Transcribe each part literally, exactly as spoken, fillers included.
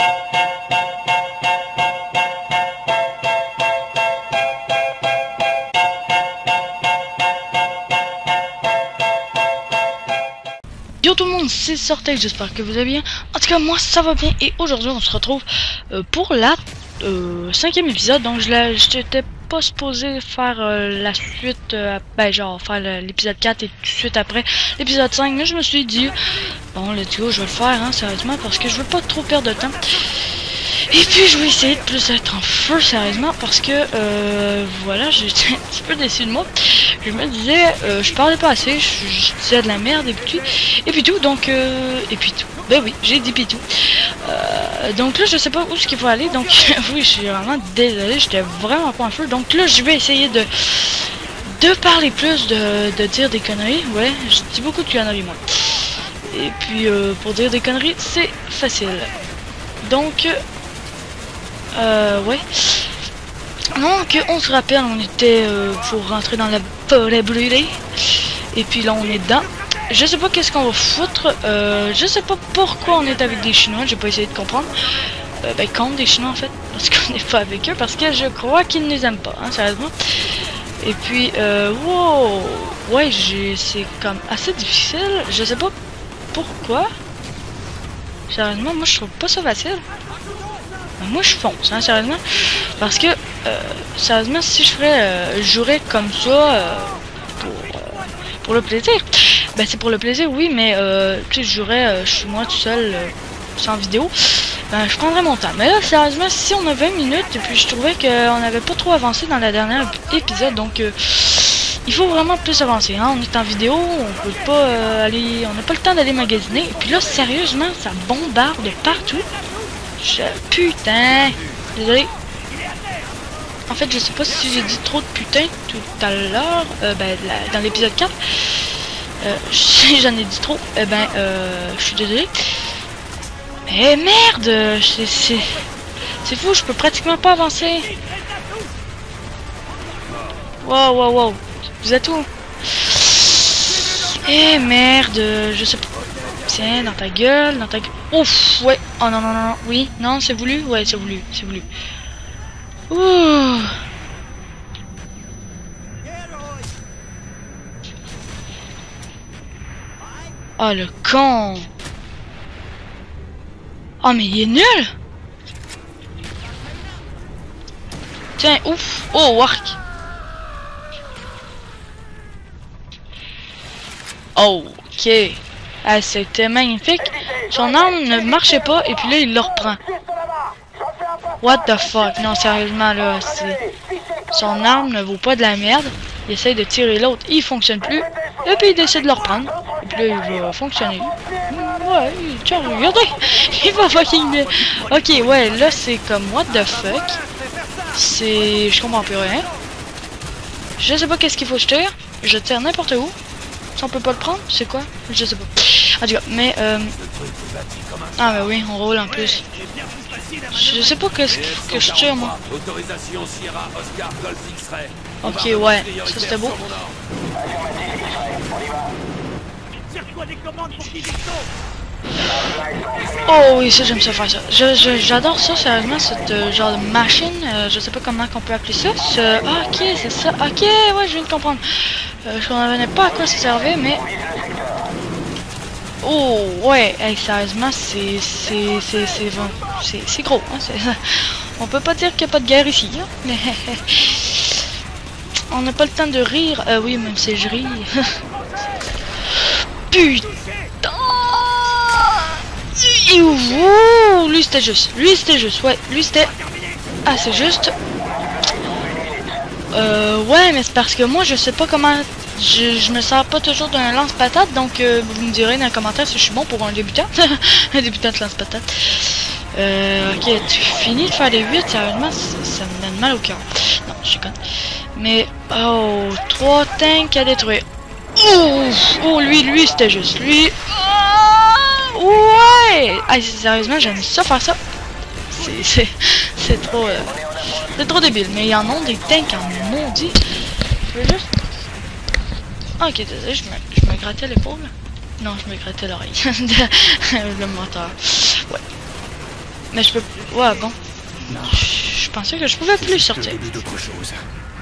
Yo tout le monde, c'est Sortec, j'espère que vous allez bien. En tout cas moi ça va bien et aujourd'hui on se retrouve euh, pour la euh, cinquième épisode. Donc je n'étais pas supposé faire euh, la suite, euh, ben genre faire l'épisode quatre et tout de suite après l'épisode cinq. Mais je me suis dit, bon let's go, je vais le faire hein, sérieusement parce que je veux pas trop perdre de temps. Et puis je vais essayer de plus être en feu sérieusement parce que euh, voilà, j'étais un petit peu déçu de moi. Je me disais, euh, je parlais pas assez, je, je disais de la merde et puis et puis tout, donc euh, et puis tout. Ben oui, j'ai dit puis tout. Euh, donc là, je sais pas où ce qu'il faut aller, donc oui, je suis vraiment désolé, j'étais vraiment pas en feu. Donc là, je vais essayer de de parler plus, de, de dire des conneries. Ouais, je dis beaucoup de conneries moi. Et puis euh, pour dire des conneries, c'est facile. Donc euh, ouais. Donc on se rappelle, on était euh, pour rentrer dans la forêt brûlée. Et puis là on est dedans. Je sais pas qu'est-ce qu'on va foutre. euh, Je sais pas pourquoi on est avec des Chinois. J'ai pas essayé de comprendre. euh, Ben contre des Chinois en fait. Parce qu'on n'est pas avec eux. Parce que je crois qu'ils ne les aiment pas hein, sérieusement. Et puis euh, wow. Ouais, c'est comme assez difficile. Je sais pas pourquoi. Sérieusement moi je trouve pas ça facile. Moi je fonce, hein, sérieusement, parce que, euh, sérieusement, si je ferais, euh, je jouerais comme ça, euh, pour, euh, pour le plaisir, ben c'est pour le plaisir, oui, mais, euh, tu sais, je jouerais euh, chez moi tout seul, euh, sans vidéo, ben je prendrais mon temps. Mais là, sérieusement, si on a vingt minutes, et puis je trouvais qu'on n'avait pas trop avancé dans la dernière épisode, donc, euh, il faut vraiment plus avancer, hein, on est en vidéo, on peut pas euh, aller, on n'a pas le temps d'aller magasiner, et puis là, sérieusement, ça bombarde partout. Je... Putain, désolé. En fait, je sais pas si j'ai dit trop de putain tout à l'heure, euh, ben, la... dans l'épisode quatre. Euh, si j'en ai dit trop, eh ben, euh, je suis désolé. Mais merde, c'est c'est fou, je peux pratiquement pas avancer. Wow, wow, wow. Vous êtes où? Eh merde, je sais pas. Tiens, dans ta gueule, dans ta gueule. Ouf, ouais. Oh non, non, non, oui. Non, c'est voulu? Ouais, c'est voulu, c'est voulu. Ouh. Oh, le con. Oh, mais il est nul. Tiens, ouf. Oh, wark. Oh, ok. Ah, c'était magnifique. Son arme ne marchait pas et puis là il le reprend. What the fuck? Non, sérieusement là, c'est... Son arme ne vaut pas de la merde. Il essaye de tirer l'autre, il fonctionne plus. Et puis il décide de le reprendre. Et puis là il va fonctionner. Ouais, tiens, regardez. Il va fucking bien. Ok, ouais, là c'est comme what the fuck. C'est... Je comprends plus rien. Je sais pas qu'est-ce qu'il faut que je tire. Je tire n'importe où. Si on peut pas le prendre, c'est quoi? Je sais pas. En tout cas, mais euh... ah bah oui, on roule en plus. Je sais pas qu'est-ce que je tire moi. Ok, ouais, ça c'était beau. Oh oui, ça j'aime ça faire ça. J'adore ça, sérieusement, cette euh, genre de machine. Euh, je sais pas comment qu'on peut appeler ça. Ce... Ah, ok, c'est ça. Ok, ouais, je viens de comprendre. Euh, je ne savais pas à quoi ça servait, mais... Oh, ouais, hey, sérieusement, c'est... C'est... C'est c'est gros, hein, on peut pas dire qu'il n'y a pas de guerre ici, hein, mais... On n'a pas le temps de rire. Euh, oui, même si je ris. Putain! Ouh, lui c'était juste. Lui c'était juste, ouais. Lui c'était... Ah, c'est juste... Euh, ouais, mais c'est parce que moi, je sais pas comment... Je, je me sers pas toujours d'un lance-patate, donc euh, vous me direz dans les commentaires si je suis bon pour un débutant. Un débutant de lance-patate. Euh, ok, tu finis de faire des huit, sérieusement, ça, ça me donne mal au cœur. Non, je suis conne. Mais, oh, trois tanks à détruire. Oh, oh lui, lui, c'était juste. Lui... Oh, ouais! Ah, sérieusement, j'aime ça faire ça. C'est trop... Euh, c'est trop débile, mais il y en a des tanks en maudit. Je veux juste... Ok, désolé, je me, je me grattais l'épaule. Non, je me grattais l'oreille. Le moteur. Ouais. Mais je peux... Ouais, bon. Je pensais que je pouvais plus sortir. d'autre chose.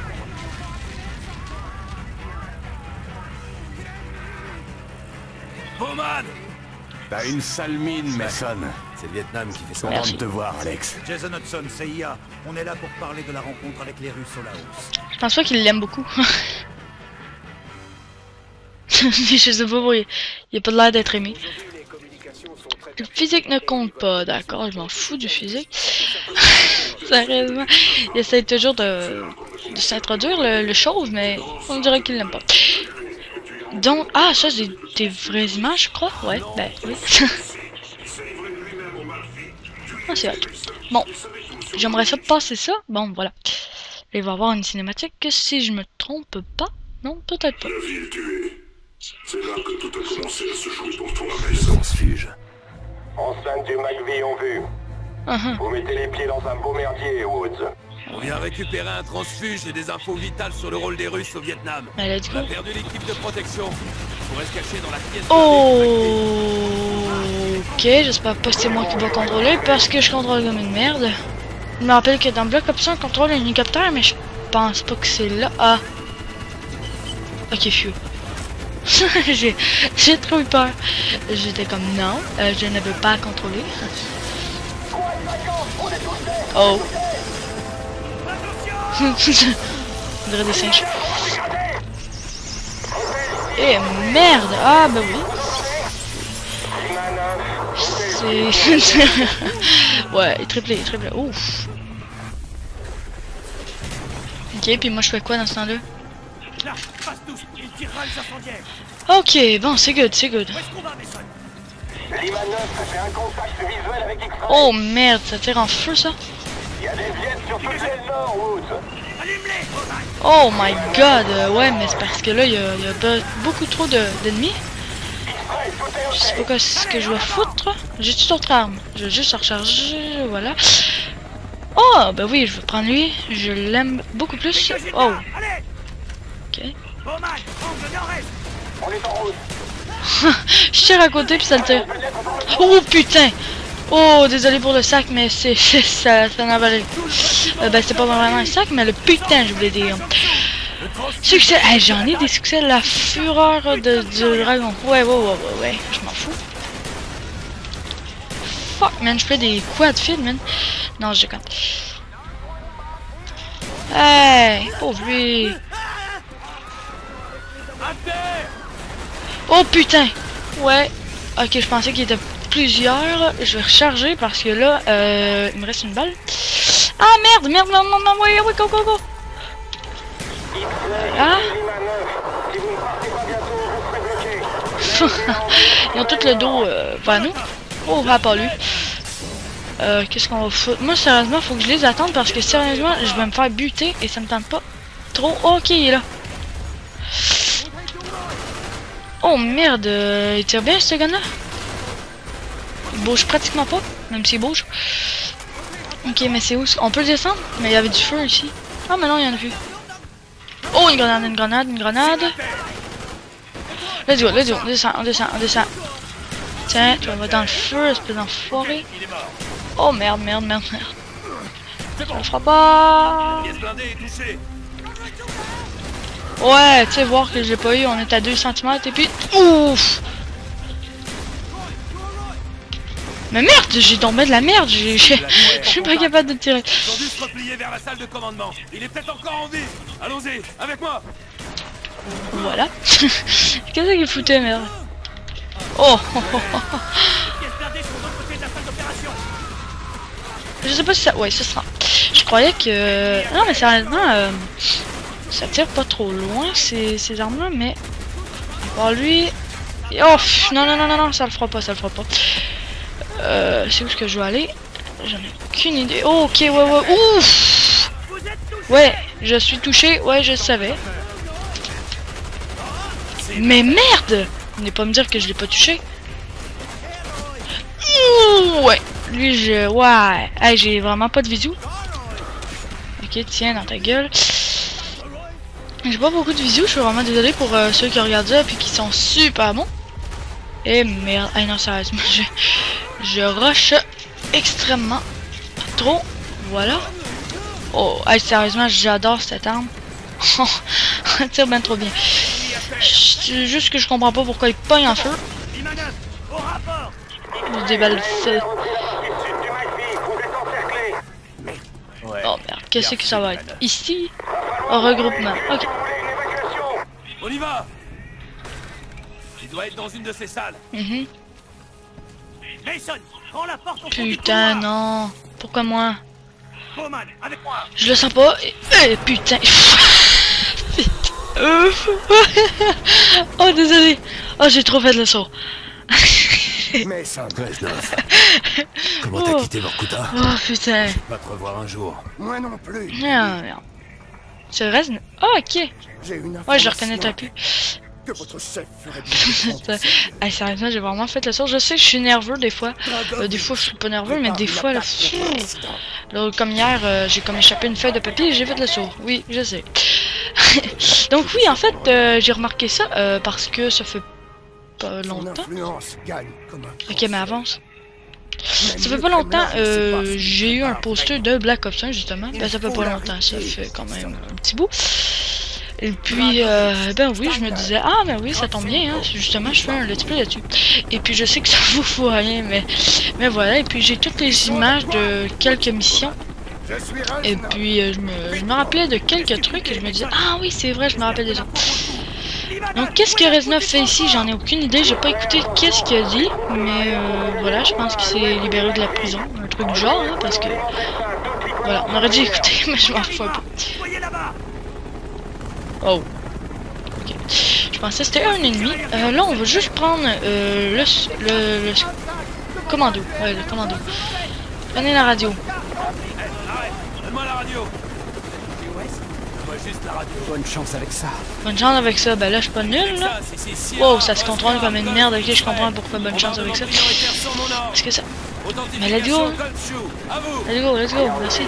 Bowman! T'as une sale mine, Mason. C'est le Vietnam qui fait ça. Content de te voir, Alex. Jason Hudson, C I A. On est là pour parler de la rencontre avec les Russes au Laos. Je pense pas qu'il l'aime beaucoup. Je sais pas pourquoi. Il a pas l'air d'être aimé. Le physique ne compte pas, d'accord, je m'en fous du physique. Sérieusement, il essaie toujours de, de s'introduire le, le chauve, mais on dirait qu'il l'aime pas. Donc, ah, ça c'est des vraies images, je crois. Ouais, ben oui. Ah, c'est hot. Bon, j'aimerais ça passer ça. Bon, voilà. Il va y avoir une cinématique, si je me trompe pas. Non, peut-être pas. C'est là que tout a commencé à se jouer pour toi, Mason. Transfuge. Enceinte du McVie en vue. Uh -huh. Vous mettez les pieds dans un beau merdier, Woods. On vient récupérer un transfuge et des infos vitales sur le rôle des Russes au Vietnam. Bah, let's On go. a perdu l'équipe de protection. On pourrait se cacher dans la pièce. Oh, ok, j'espère pas que c'est moi qui va contrôler parce que je contrôle comme une merde. Je me rappelle que dans Black Ops un, on contrôle un hélicoptère, mais je pense pas que c'est là. Ah, ok, phew. j'ai j'ai trop eu peur. J'étais comme non, euh, je ne veux pas contrôler. Oh. On dirait des singes. Eh merde! Ah bah oui. C'est... ouais, triplé, triplé. Ouf. Ok, puis moi je fais quoi dans ce temps-là? Ok, bon, c'est good, c'est good. Lima neuf fait un contact visuel avec X-Ray. Oh merde, ça tire en feu ça? Il y a des Viets sur toute l'aile nord, Woods. Oh my god, euh, ouais, mais c'est parce que là, il y a, y a be- beaucoup trop d'ennemis. Je sais pas quoi, ce que je dois foutre. J'ai toute autre arme. Je vais juste recharger, voilà. Oh, bah oui, je vais prendre lui. Je l'aime beaucoup plus. Oh. Ok. On est en route. Je tire à côté puis ça le tire. Oh putain. Oh, désolé pour le sac, mais c'est ça, ça n'a pas le coup. Euh, ben, c'est pas vraiment un sac, mais le putain, je voulais dire. Succès. Hey, j'en ai des succès. La fureur de, du dragon. Ouais, ouais, ouais, ouais, ouais. Je m'en fous. Fuck, man, je fais des quad feed, man. Non, je déconne. Hey, pauvre lui. Oh putain. Ouais. Ok, je pensais qu'il était plusieurs. Je vais recharger parce que là, euh, il me reste une balle. Ah merde, merde, non, non, non, ouais, ouais, go, go, go. Ah. Ils ont tout le dos euh, vers nous. Oh, ah, pas lui. Euh, qu'est-ce qu'on va foutre? Moi, sérieusement, faut que je les attende parce que sérieusement, je vais me faire buter et ça me tente pas trop. Oh, ok, il est là. Oh merde, euh, il tire bien ce gars-là. Il bouge pratiquement pas, même s'il bouge. Ok, mais c'est où? On peut le descendre? Mais il y avait du feu ici. Ah, mais non, il y en a vu. Oh, une grenade, une grenade, une grenade. Let's go, let's go, on descend, on descend, on descend. Tiens, tu vas dans le feu, espèce d'enfoiré. Oh merde, merde, merde, merde. On le fera pas. Ouais, tu sais, voir que je l'ai pas eu, on est à deux centimètres et puis... Ouf! Mais merde, j'ai tombé de la merde, je suis pas capable de tirer. Ils ont dû se replier vers la salle de commandement. Il est peut-être encore en vie. Allons-y, avec moi. Voilà. Qu'est-ce qu'il foutait, merde? Oh, oh, oh, oh. Je sais pas si ça... Ouais, ce sera. Je croyais que... Non, mais sérieusement, euh... ça tire pas trop loin, ces, ces armes-là, mais... Par lui... Oh, pff, non, non, non, non, non, ça le fera pas, ça le fera pas. Euh, c'est où est-ce que je dois aller? J'en ai aucune idée. Oh, ok, ouais, ouais, ouf! Ouais, je suis touché, ouais, je le savais. Mais merde! Venez pas me dire que je l'ai pas touché. Ouh, ouais, lui, je... Ouais, hey, j'ai vraiment pas de visu. Ok, tiens, dans ta gueule. J'ai pas beaucoup de visu, je suis vraiment désolé pour euh, ceux qui regardent ça et qui sont super bons. Et merde, hey, non, sérieusement, je... Je rush extrêmement trop. Voilà. Oh, hey, sérieusement, j'adore cette arme. On tire bien trop bien. C'est juste que je comprends pas pourquoi il pogne en feu. Des balles de feu. Oh merde, qu'est-ce que ça va être? Ici? Un regroupement. Ok. On y va. Il doit être dans une de ces salles. Mm-hmm. Mason, prends la porte au fond du Putain, couloir. non. Pourquoi moi? Bowman, avec moi. Je le sens pas. Et, et putain. Oh, désolé. Oh, j'ai trop fait de le saut. Mason, Reznov. Comment t'as Oh. quitté Vorkuta? Oh, putain. Va te revoir un jour. Moi non plus. Ah, merde. C'est Rezn. Oh, ok. J'ai une Ouais, je le reconnais un peu. que votre chef ferait bien. Ah, sérieusement, j'ai vraiment fait le saut. Je sais que je suis nerveux des fois. Euh, des fois, je suis pas nerveux, mais des fois, là, pff, là comme hier, euh, j'ai comme échappé une feuille de papier et j'ai fait le saut. Oui, je sais. Donc oui, en fait, euh, j'ai remarqué ça euh, parce que ça fait pas Son longtemps. influence gagne comme un Ok, mais avance. Ça fait pas longtemps, euh, j'ai eu un poster de Black Ops un justement. Ben, ça fait pas longtemps, ça fait quand même un petit bout. Et puis, euh, ben oui, je me disais, ah ben oui, ça tombe bien, hein, justement, je fais un let's play là-dessus. Et puis, je sais que ça vous fout rien, mais, mais voilà. Et puis, j'ai toutes les images de quelques missions. Et puis, euh, je, me, je me rappelais de quelques trucs et je me disais, ah oui, c'est vrai, je me rappelle des autres. Donc, qu'est-ce que Reznov fait ici? J'en ai aucune idée, j'ai pas écouté qu'est-ce qu'il a dit. Mais euh, voilà, je pense qu'il s'est libéré de la prison, un truc du genre, hein, parce que... Voilà, on aurait dû écouter, mais je m'en fous un peu. Oh. Ok. Je pensais que c'était un ennemi. Euh, là, on va juste prendre euh, le, le, le commando. Ouais, le commando. Prenez la radio. Arrête. Donne-moi la radio. Donne-moi juste la radio. Bonne chance avec ça. Bonne chance avec ça. Ben là, je suis pas nul, là. Ça, c'est- c'est si Wow, rare, ça se contrôle Oscar, comme une Golf merde. Ok, je Shoe. comprends pourquoi bonne chance avec ça. Prioritaire sur mon ordre. Est-ce que ça... Authentification Mais let's go, hein. Golf Shoe. À vous. Let's go, let's go. Merci.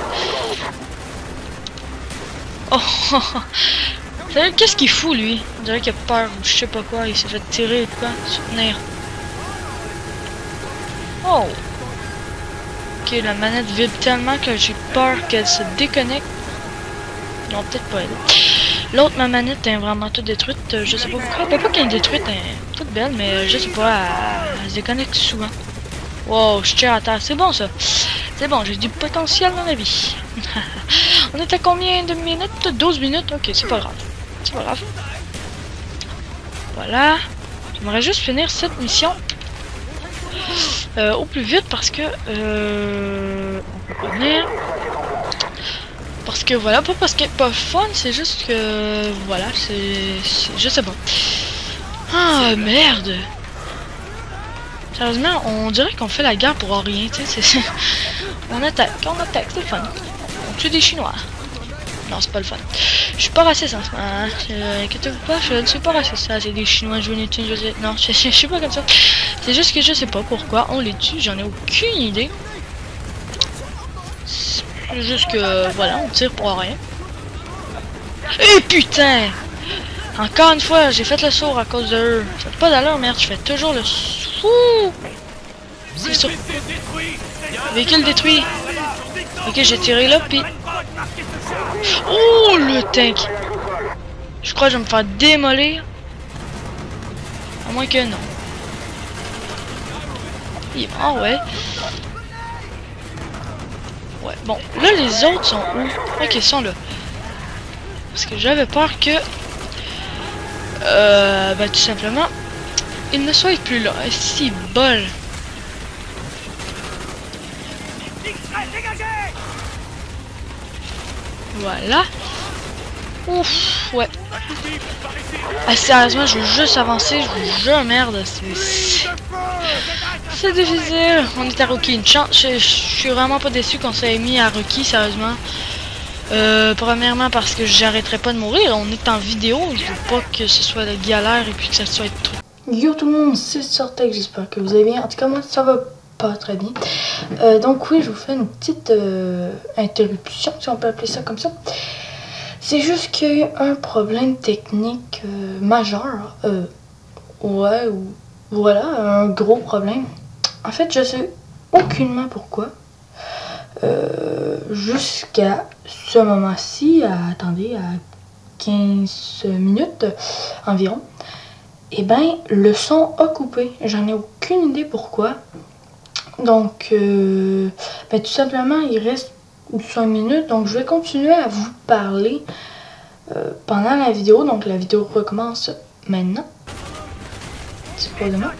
Oh, oh, oh. Sérieux, qu'est-ce qu'il fout, lui? On dirait qu'il a peur ou je sais pas quoi. Il s'est fait tirer ou quoi. Soutenir. Oh. Ok, la manette vibre tellement que j'ai peur qu'elle se déconnecte. Non, peut-être pas elle. L'autre, ma manette est vraiment toute détruite. Euh, Je sais pas pourquoi. Pas, pas qu'elle est détruite, elle est toute belle, mais euh, je sais pas. Elle, elle se déconnecte souvent. Wow, je tire à terre. C'est bon ça. C'est bon, j'ai du potentiel dans la vie. On est à combien de minutes? douze minutes? Ok, c'est pas grave. C'est pas grave. Voilà. J'aimerais juste finir cette mission. Euh, au plus vite parce que euh, on peut pas venir. Parce que voilà, pas parce qu'elle est pas fun, c'est juste que voilà, c'est, je sais pas. Ah merde. Sérieusement, on dirait qu'on fait la guerre pour rien, tu sais. c'est- On attaque, on attaque, c'est le fun. On tue des Chinois. Non, c'est pas le fun. Je suis pas raciste en ce moment. Hein. Euh, Inquiétez-vous pas, je ne suis pas raciste. Ça, c'est des Chinois, je ne tue, je sais. Non, je, je, je suis pas comme ça. C'est juste que je sais pas pourquoi on les tue, j'en ai aucune idée. C'est juste que, voilà, on tire pour rien. Et putain! Encore une fois, j'ai fait le saut à cause de eux. Ça fait pas d'allure, merde, je fais toujours le saut. C'est sûr. Véhicule détruit. Ok, j'ai tiré là, puis... Oh, le tank! Je crois que je vais me faire démolir. À moins que non. Il est mort, ouais. Ouais, bon. Là, les autres sont où? Ok, ils sont là. Parce que j'avais peur que... Euh... Bah, tout simplement... Ils ne soient plus là. Si bol. Voilà. Ouf, ouais. Ah, sérieusement, je veux juste avancer. Je vous jure, merde. C'est... C'est difficile. On est à Rocky. Une chance. Je, je suis vraiment pas déçu qu'on s'est mis à Rocky, sérieusement. Euh, premièrement, parce que j'arrêterai pas de mourir. On est en vidéo. Je veux pas que ce soit la galère et puis que ça soit trop. Yo tout le monde, c'est Sortec. J'espère que vous allez bien. En tout cas, moi, ça va pas très bien. Euh, donc, oui, je vous fais une petite euh, interruption, si on peut appeler ça comme ça. C'est juste qu'il y a eu un problème technique euh, majeur. Euh, ouais, ou voilà, un gros problème. En fait, je sais aucunement pourquoi. Euh, Jusqu'à ce moment-ci, attendez, à quinze minutes environ, et ben le son a coupé. J'en ai aucune idée pourquoi. Donc, euh, ben, tout simplement, il reste cinq minutes. Donc, je vais continuer à vous parler euh, pendant la vidéo. Donc, la vidéo recommence maintenant. C'est pas demain.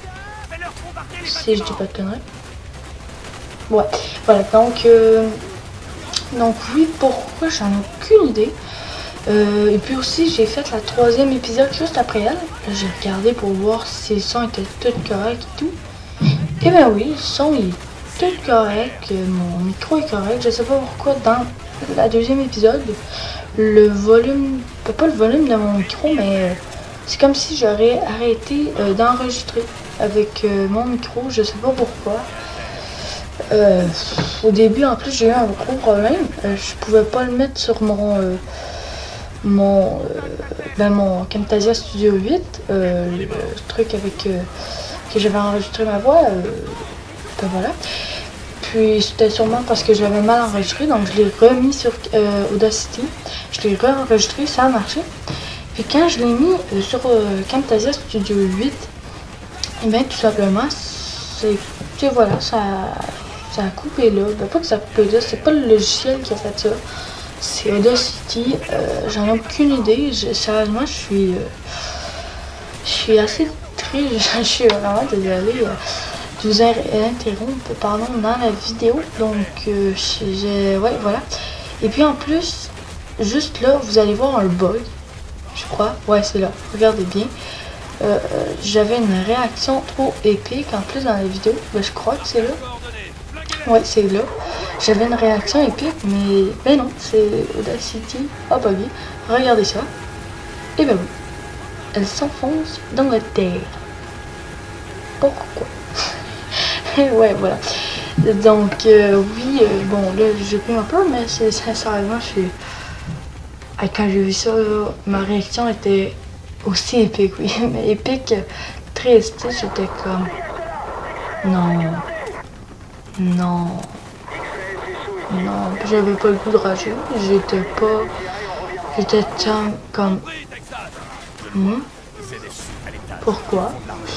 Si je dis pas de conneries. Ouais, voilà. Donc, euh, donc oui, pourquoi j'en ai aucune idée. Euh, et puis aussi, j'ai fait la troisième épisode juste après elle. J'ai regardé pour voir si le son était tout correct et tout. Et ben oui, le son il est tout correct, mon micro est correct. Je sais pas pourquoi dans la deuxième épisode, le volume, pas le volume de mon micro, mais c'est comme si j'aurais arrêté euh, d'enregistrer avec euh, mon micro. Je sais pas pourquoi. Euh, au début, en plus, j'ai eu un gros problème. Euh, je pouvais pas le mettre sur mon euh, mon euh, ben mon Camtasia Studio huit, euh, le truc avec euh, que j'avais enregistré ma voix. Euh, ben voilà. Puis c'était sûrement parce que j'avais mal enregistré, donc je l'ai remis sur euh, Audacity. Je l'ai re-enregistré, ça a marché. Puis quand je l'ai mis euh, sur euh, Camtasia Studio huit, et bien tout simplement, c'est voilà, ça, ça a coupé là. Ben pas que ça a coupé là, c'est pas le logiciel qui a fait ça. C'est Audacity, euh, j'en ai aucune idée. Je, sérieusement, je suis, euh, je suis assez triste. Je suis vraiment désolée euh, de vous interrompre, pardon, dans la vidéo. Donc, euh, j'ai, ouais, voilà. Et puis en plus, juste là, vous allez voir un bug, je crois. Ouais, c'est là. Regardez bien. Euh, J'avais une réaction trop épique en plus dans la vidéo. Ben, je crois que c'est là. Ouais, c'est là. J'avais une réaction épique, mais ben non, c'est Audacity a bugué. Regardez ça. Et ben oui, elle s'enfonce dans la terre. Pourquoi? Ouais, voilà. Donc, euh, oui, euh, bon, là, j'ai pris un peu, mais c'est sincèrement, je suis... Quand j'ai vu ça, là, ma réaction était aussi épique, oui. Mais épique, triste, j'étais comme... Non... Non... Non, j'avais pas le goût de rager. J'étais pas... J'étais tant comme... Hmm? Pourquoi?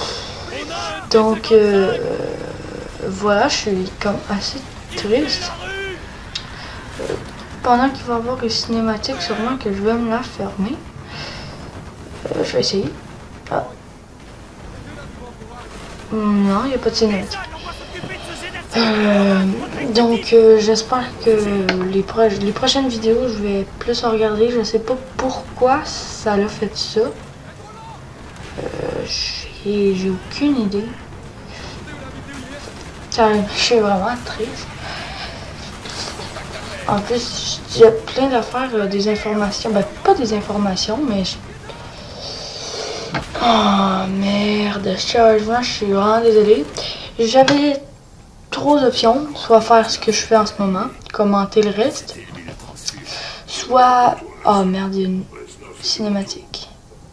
Donc, euh, voilà, je suis comme assez triste. Euh, pendant qu'il va y avoir une cinématique, sûrement que je vais me la fermer. Euh, je vais essayer. Ah. Non, il n'y a pas de cinématique. Euh, donc euh, j'espère que les, pro les prochaines vidéos je vais plus en regarder. Je sais pas pourquoi ça l'a fait ça. Euh, j'ai aucune idée. Ça, je suis vraiment triste. En plus j'ai plein d'affaires, euh, des informations. Ben pas des informations mais je... Oh merde, sérieusement je suis vraiment désolée. J'avais trop d'options, soit faire ce que je fais en ce moment, commenter le reste, soit... Oh merde, il y a une cinématique.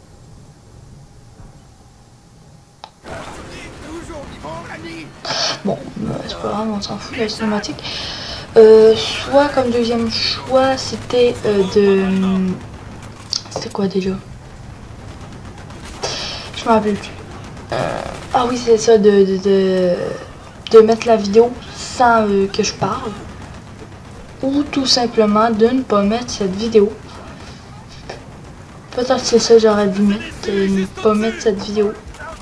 Bon, c'est pas grave, on s'en fout de la cinématique. Euh, soit comme deuxième choix, c'était euh, de... C'était quoi déjà? Je m'en rappelle plus. Euh, ah oui, c'est ça, de... de, de... de mettre la vidéo sans euh, que je parle, ou tout simplement de ne pas mettre cette vidéo. Peut-être que c'est ça que j'aurais dû mettre, euh, ne pas mettre cette vidéo.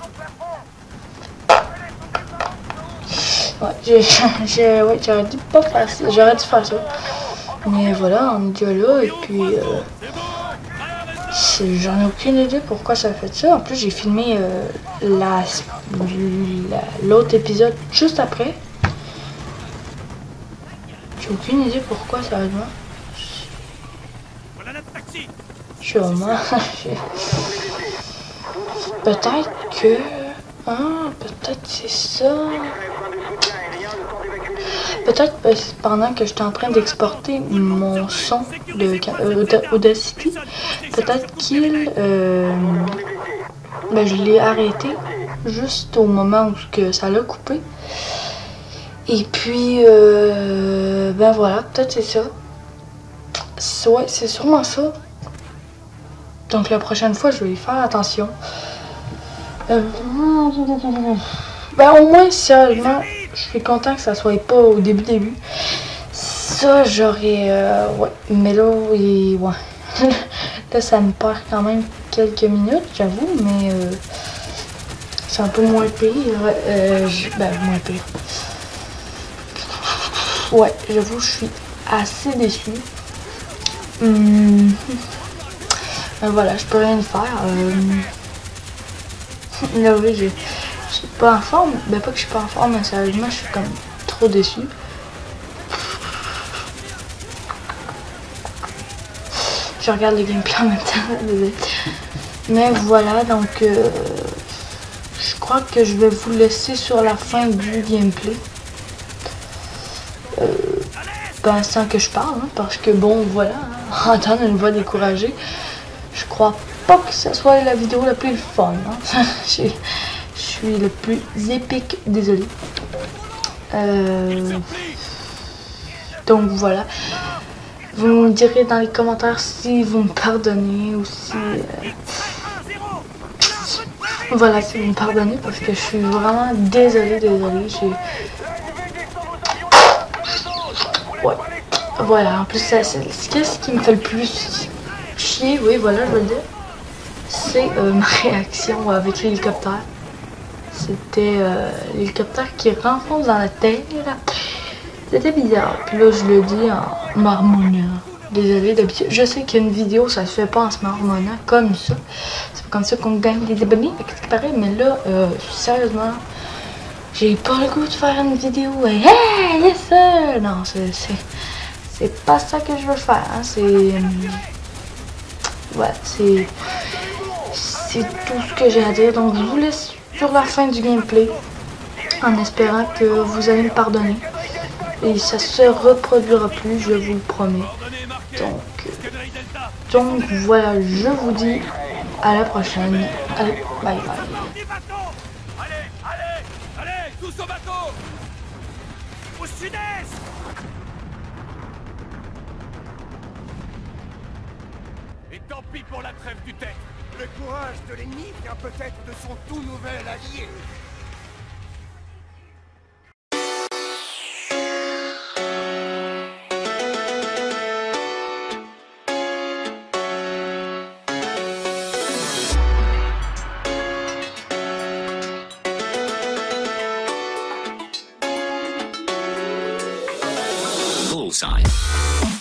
Ouais, j'ai ouais, j'aurais dû pas faire ça, j'aurais dû faire ça. Mais voilà, on est déjà là et puis euh, j'en ai aucune idée pourquoi ça a fait ça. En plus j'ai filmé euh, la l'autre épisode juste après. J'ai aucune idée pourquoi ça arrive. Je suis vraiment... Peut-être que... Ah, peut-être c'est ça. Peut-être pendant que j'étais en train d'exporter mon son de euh, Audacity, peut-être qu'il... Euh, ben, je l'ai arrêté juste au moment où que ça l'a coupé. Et puis, euh, ben voilà, peut-être c'est ça. Ouais, c'est sûrement ça. Donc la prochaine fois, je vais y faire attention. Euh, ben au moins, sérieusement, je suis content que ça soit pas au début début. Ça, j'aurais... Euh, ouais, mais là, et, ouais. Là, ça me perd quand même quelques minutes, j'avoue, mais euh, c'est un peu moins pire. Euh, je, ben, moins pire. Ouais, j'avoue, je suis assez déçue. Hum, ben voilà, je peux rien y faire. Euh, là, oui, je suis pas en forme. Ben, pas que je suis pas en forme, mais sérieusement, je suis comme trop déçue. Je regarde le gameplay en même temps. Mais voilà, donc euh, je crois que je vais vous laisser sur la fin du gameplay. Euh, ben, sans que je parle, hein, parce que bon, voilà, hein, entendre une voix découragée, je crois pas que ce soit la vidéo la plus fun. Hein. Je suis le plus épique, désolé. Euh, donc voilà. Vous me direz dans les commentaires si vous me pardonnez ou si... Euh... Voilà, si vous me pardonnez parce que je suis vraiment désolée, désolée. J'ai... Ouais. Voilà, en plus, c'est ce qui me fait le plus chier, oui, voilà, je veux le dire. C'est euh, ma réaction avec l'hélicoptère. C'était euh, l'hélicoptère qui renfonce dans la terre. C'était bizarre. Puis là, je le dis en marmonnant. Désolé, d'habitude. Je sais qu'une vidéo, ça se fait pas en se marmonnant comme ça. C'est pas comme ça qu'on gagne des abonnés, ce qui paraît. Mais là, euh, sérieusement, j'ai pas le goût de faire une vidéo. Et hey, yes sir! Non, c'est c'est pas ça que je veux faire. Hein. C'est euh, ouais, c'est c'est tout ce que j'ai à dire. Donc, je vous laisse sur la fin du gameplay, en espérant que vous allez me pardonner. Et ça se reproduira plus, je vous le promets. Donc, donc voilà, je vous dis à la prochaine. Allez, bye bye. Allez, allez, allez, tous au bateau! Au sud-est! Et tant pis pour la trêve du tête. Le courage de l'ennemi vient peut-être de son tout nouvel allié. Bullseye.